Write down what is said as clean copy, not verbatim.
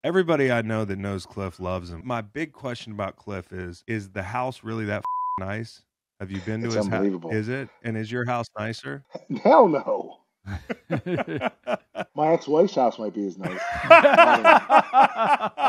Everybody I know that knows Kliff loves him. My big question about Kliff is the house really that nice? Have you been to his house? Unbelievable. Is it? And is your house nicer? Hell no. My ex-wife's house might be as nice.